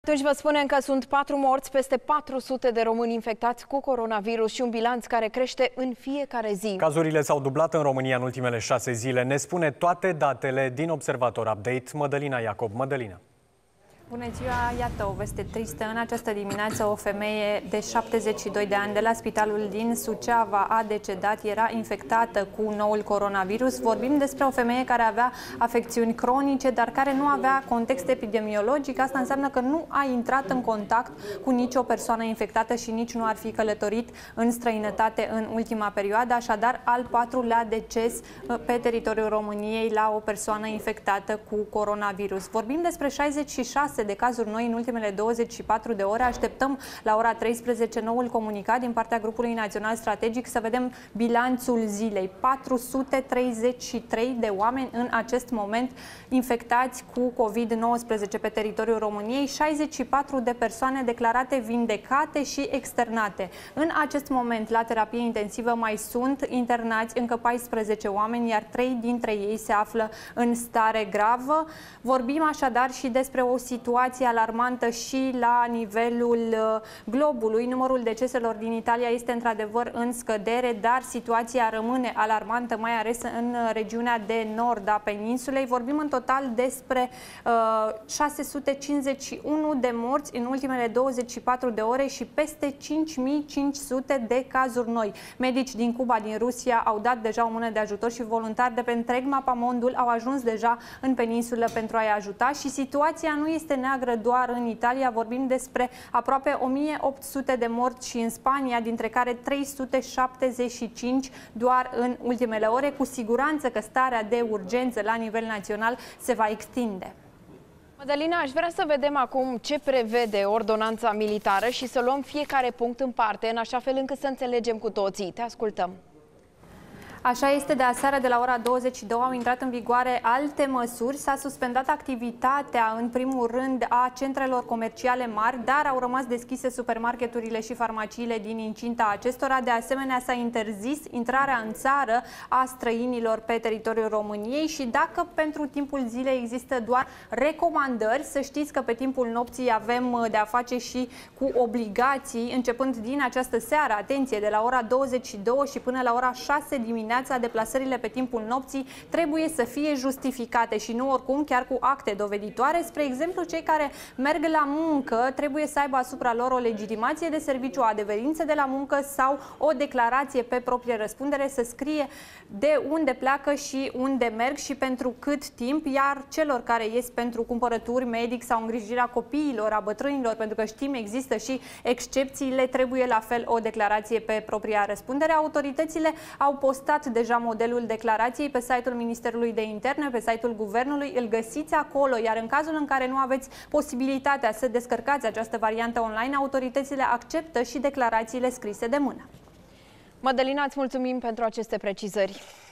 Atunci vă spunem că sunt 4 morți, peste 400 de români infectați cu coronavirus și un bilanț care crește în fiecare zi. Cazurile s-au dublat în România în ultimele 6 zile. Ne spune toate datele din Observator Update Mădălina Iacob. Mădălina. Bună ziua! Iată o veste tristă. În această dimineață o femeie de 72 de ani de la spitalul din Suceava a decedat, era infectată cu noul coronavirus. Vorbim despre o femeie care avea afecțiuni cronice, dar care nu avea context epidemiologic. Asta înseamnă că nu a intrat în contact cu nicio persoană infectată și nici nu ar fi călătorit în străinătate în ultima perioadă. Așadar, al 4-lea deces pe teritoriul României la o persoană infectată cu coronavirus. Vorbim despre 66 de cazuri noi în ultimele 24 de ore. Așteptăm la ora 13 noul comunicat din partea Grupului Național Strategic să vedem bilanțul zilei. 433 de oameni în acest moment infectați cu COVID-19 pe teritoriul României, 64 de persoane declarate vindecate și externate. În acest moment, la terapie intensivă mai sunt internați încă 14 oameni, iar 3 dintre ei se află în stare gravă. Vorbim așadar și despre o situație alarmantă și la nivelul globului. Numărul deceselor din Italia este într-adevăr în scădere, dar situația rămâne alarmantă, mai ales în regiunea de nord a peninsulei. Vorbim în total despre 651 de morți în ultimele 24 de ore și peste 5500 de cazuri noi. Medici din Cuba, din Rusia au dat deja o mână de ajutor și voluntari de pe întreg mapamondul au ajuns deja în peninsulă pentru a-i ajuta și situația nu este neagră doar în Italia. Vorbim despre aproape 1800 de morți și în Spania, dintre care 375 doar în ultimele ore. Cu siguranță că starea de urgență la nivel național se va extinde. Mădălina, aș vrea să vedem acum ce prevede ordonanța militară și să luăm fiecare punct în parte, în așa fel încât să înțelegem cu toții. Te ascultăm. Așa este, de aseară de la ora 22 au intrat în vigoare alte măsuri. S-a suspendat activitatea, în primul rând, a centrelor comerciale mari, dar au rămas deschise supermarketurile și farmaciile din incinta acestora. De asemenea, s-a interzis intrarea în țară a străinilor pe teritoriul României și dacă pentru timpul zilei există doar recomandări, să știți că pe timpul nopții avem de a face și cu obligații, începând din această seară, atenție, de la ora 22 și până la ora 6 dimineața. Deplasările pe timpul nopții trebuie să fie justificate și nu oricum chiar cu acte doveditoare. Spre exemplu, cei care merg la muncă trebuie să aibă asupra lor o legitimație de serviciu, o adeverință de la muncă sau o declarație pe proprie răspundere, să scrie de unde pleacă și unde merg și pentru cât timp, iar celor care ies pentru cumpărături, medic sau îngrijirea copiilor, a bătrânilor, pentru că știm există și excepțiile, trebuie la fel o declarație pe propria răspundere. Autoritățile au postat deja modelul declarației pe site-ul Ministerului de Interne, pe site-ul Guvernului, îl găsiți acolo, iar în cazul în care nu aveți posibilitatea să descărcați această variantă online, autoritățile acceptă și declarațiile scrise de mână. Mădălina, îți mulțumim pentru aceste precizări.